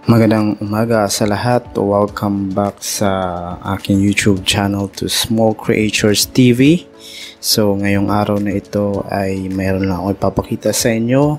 Magandang umaga sa lahat. Welcome back sa aking YouTube channel to Small Creatures TV. So ngayong araw na ito ay mayroon lang ako ipapakita sa inyo.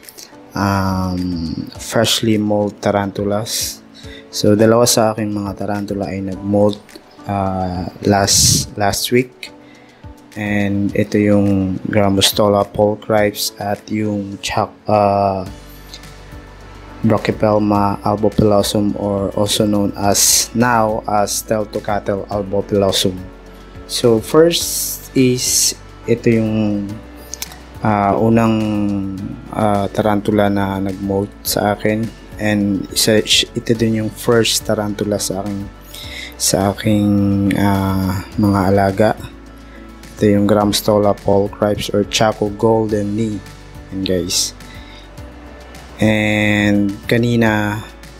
Freshly mold tarantulas. So dalawa sa aking mga tarantula ay nag-mold last week. And ito yung Grammostola pulchripes at yung Brachypelma albopilosum, or also known as Steltocatl albopilosum. So first is ito yung unang tarantula na nag-mold sa akin, and ito din yung first tarantula sa aking mga alaga. Ito yung Grammostola pulchripes or Chaco golden knee, and guys. And kanina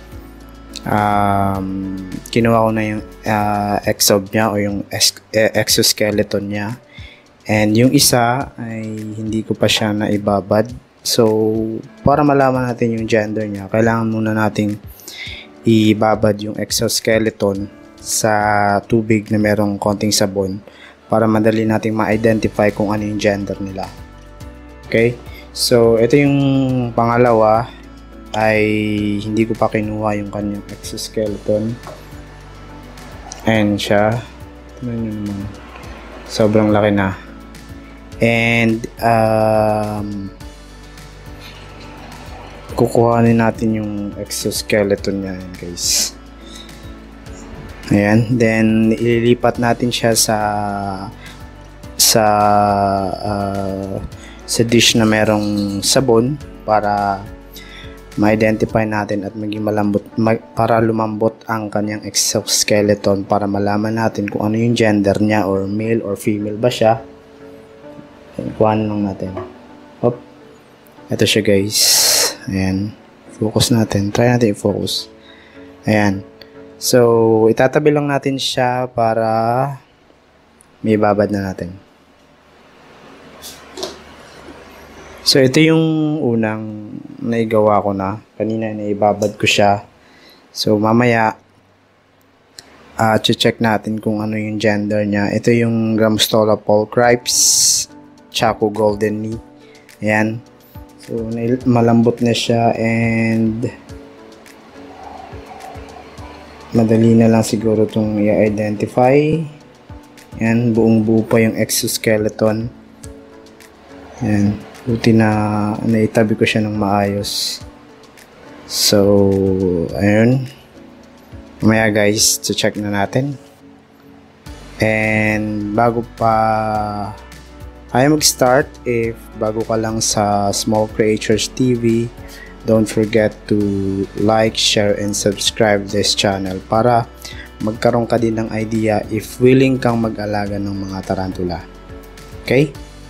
kinuha ko na yung exob niya o yung exoskeleton niya, and yung isa ay hindi ko pa siya naibabad. So para malaman natin yung gender niya, kailangan muna nating ibabad yung exoskeleton sa tubig na merong konting sabon para madali nating ma-identify kung ano yung gender nila. Okay? So, ito yung pangalawa ay hindi ko pa kinuha yung kanyang exoskeleton. Ayan siya. Tignan nyo naman. Sobrang laki na. And, kukuhanin natin yung exoskeleton niya, guys. Ayan. Then, ililipat natin siya sa dish na merong sabon para ma-identify natin at maging malambot, para lumambot ang kanyang exoskeleton, para malaman natin kung ano yung gender niya, or male or female ba siya. Kuhanin lang natin. Hop. Ito siya, guys. Ayan. Focus natin. Try natin i-focus. Ayan. So, itatabi lang natin siya para may babad na natin. So, ito yung unang naigawa ko na. Kanina naibabad ko siya. So, mamaya, check natin kung ano yung gender niya. Ito yung Grammostola pulchripes, Chaco golden knee. Ayan. So, malambot na siya, and madali na lang siguro itong i-identify. Ayan, buong buo pa yung exoskeleton. Ayan. Buti na naitabi ko siya ng maayos. So, ayun. Mamaya, guys, check na natin. And bago pa tayo mag-start, if bago ka lang sa Small Creatures TV, don't forget to like, share, and subscribe this channel para magkaroon ka din ng idea if willing kang mag-alaga ng mga tarantula. Okay?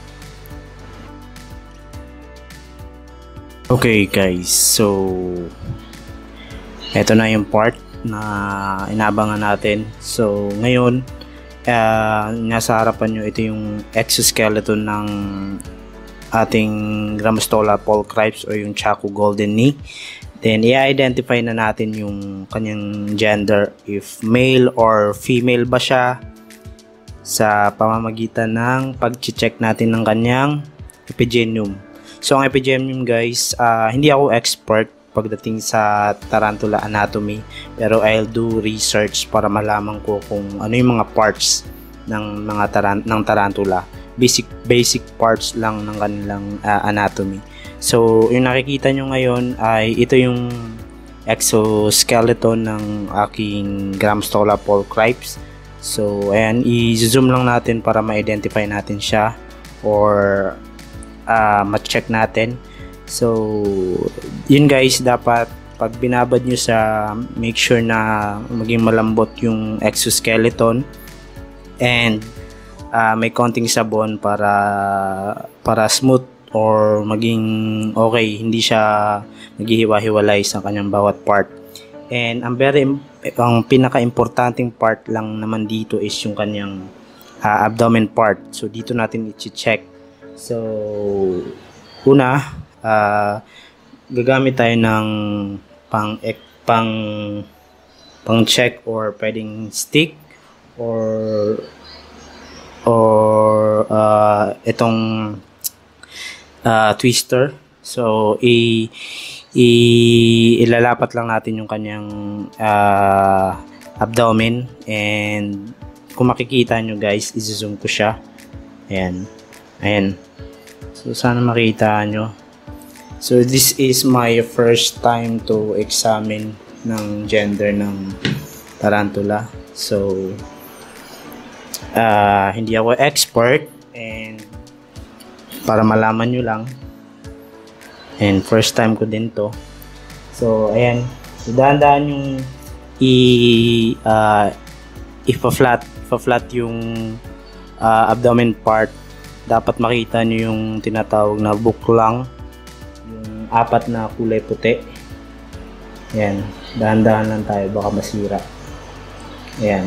Okay, guys, so eto na yung part na inabangan natin. So ngayon, nasa harapan nyo, ito yung exoskeleton ng ating Grammostola pulchripes o yung Chaco golden knee. Then i-identify na natin yung kanyang gender, if male or female ba siya, sa pamamagitan ng pag-check natin ng kanyang epigenium. So ang epigenium, guys, hindi ako expert pagdating sa tarantula anatomy, pero I'll do research para malaman ko kung ano yung mga parts ng tarantula. Basic parts lang ng kanilang anatomy. So yung nakikita nyo ngayon ay ito yung exoskeleton ng aking Grammostola pulchripes. So ayan, i-zoom lang natin para ma-identify natin siya, or ma-check natin. So yun, guys, dapat pag binabad nyo sa, make sure na maging malambot yung exoskeleton, and may konting sabon para smooth or maging okay, hindi siya maghihiwa-hiwalay sa kanyang bawat part. And ang pinaka-importanting part lang naman dito is yung kanyang abdomen part. So dito natin i-check. So una, gagamit tayo ng pang check or pwedeng stick or itong twister. So ilalapat lang natin yung kanyang abdomen, and kung makikita nyo guys, i-zoom ko siya. Ayan. So sana makita nyo. So this is my first time to examine ng gender ng tarantula. So hindi ako expert, and para malaman nyo lang, and first time ko din to. So ayan, so dahan-dahan yung ipa-flat yung abdomen part. Dapat makita nyo yung tinatawag na buklang, yung apat na kulay puti. Ayan, dahan-dahan lang tayo, baka masira. Ayan,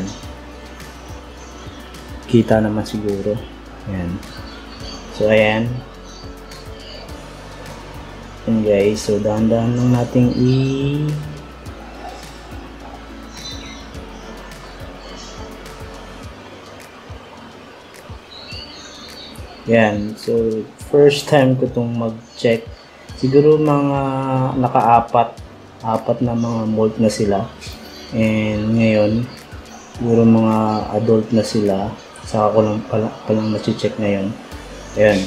kita naman siguro. Ayan, so ayan guys, so dahan-dahan lang nating Yan, so first time ko itong mag-check. Siguro mga apat na mga molt na sila. And ngayon, siguro mga adult na sila. Saka ko lang palang ma-check ngayon. Ayan.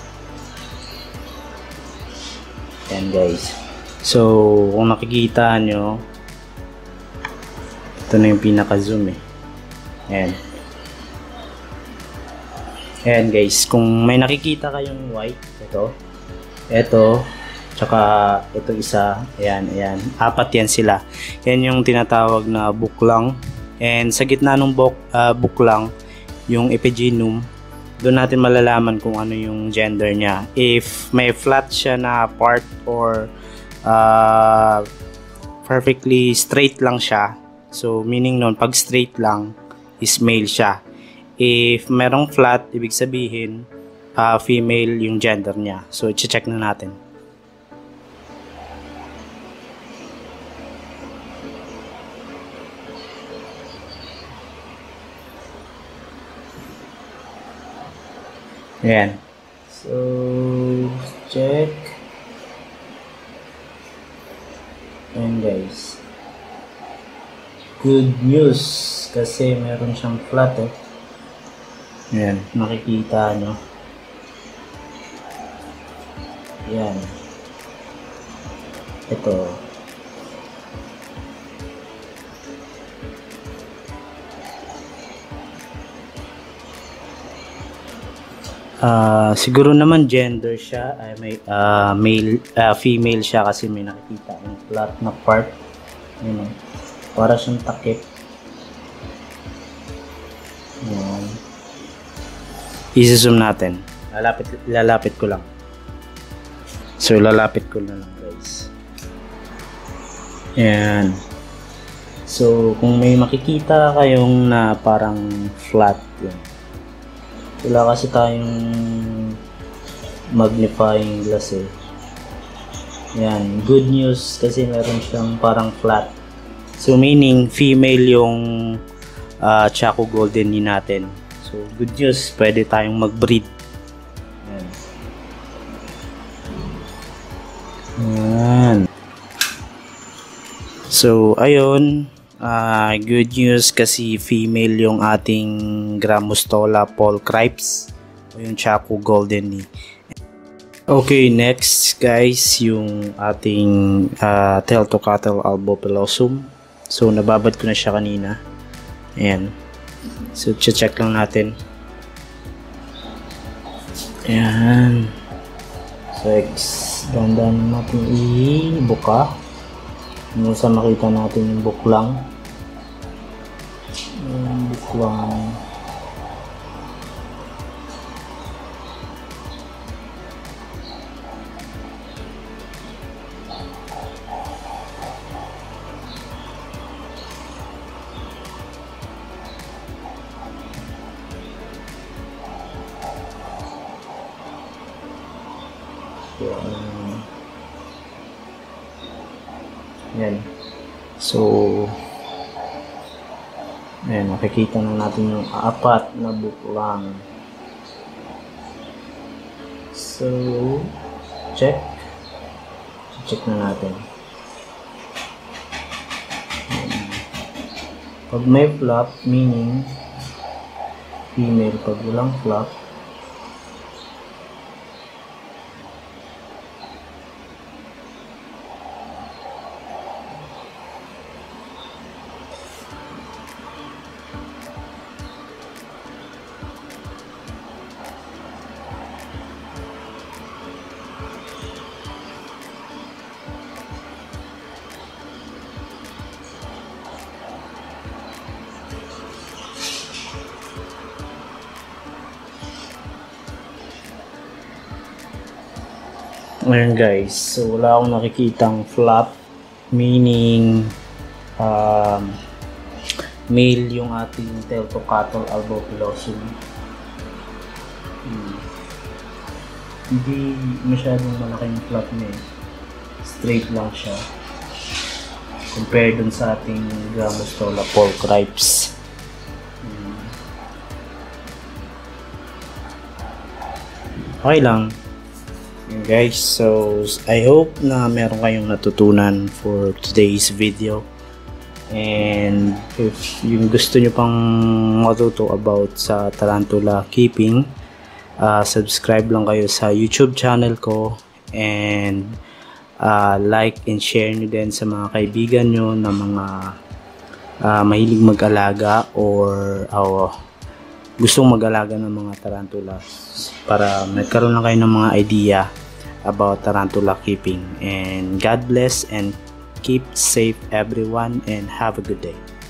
Ayan guys. So, kung nakikita nyo, ito na yung pinaka-zoom eh. Ayan. Ayan guys, kung may nakikita kayong white, ito, tsaka ito isa, ayan, apat yan sila. Yan yung tinatawag na buklang, and sa gitna ng buklang, yung epigenum, doon natin malalaman kung ano yung gender niya. If may flat siya na part or perfectly straight lang siya, so meaning nun, pag straight lang, is male siya. If merong flat, ibig sabihin female yung gender niya. So i-check na natin. Ayan. So check. Ayan guys. Good news kasi meron siyang flat eh. Ayan, makikita nyo. Ayan. Ito. Siguro naman gender siya ay may female siya kasi may nakikita yung flat na part. Ayan, para siyang takip. Ayan. I-zoom natin. Lalapit ko lang. So, lalapit ko na lang guys. Ayan. So, kung may makikita kayong na parang flat yun. Wala kasi tayong magnifying glass eh. Ayan. Good news kasi meron siyang parang flat. So, meaning female yung Chaco Golden natin. So, good news, pwede tayong mag-breed. Ayan. So, ayun. Good news kasi female yung ating Grammostola polcripes o yung Chaco Golden. Okay, next guys, yung ating Teltocatl albopilosum. So, nababad ko na siya kanina. Ayan. So, check lang natin. Ayan. So, dandan natin ibuka. Hanggang sa makita natin yung buklang. Yung buklang. Yan. So, ayan, makikita na natin yung apat na buklang. So, check na natin. Pag may flap, meaning female. Pag walang flap, ayan guys, so wala akong nakikitang flap, meaning male yung ating tail to cattle elbow pilosum. Hindi masyadong malaki yung flap niya, straight lang siya compared dun sa ating Grammostola pork ripes. Okay lang guys, so I hope na meron kayong natutunan for today's video, and if yung gusto nyo pang matuto about sa tarantula keeping, subscribe lang kayo sa YouTube channel ko, and like and share nyo din sa mga kaibigan nyo na mga mahilig mag-alaga or gustong mag-alaga ng mga tarantula, para magkaroon lang kayo ng mga idea about tarantula keeping. And God bless and keep safe everyone, and have a good day.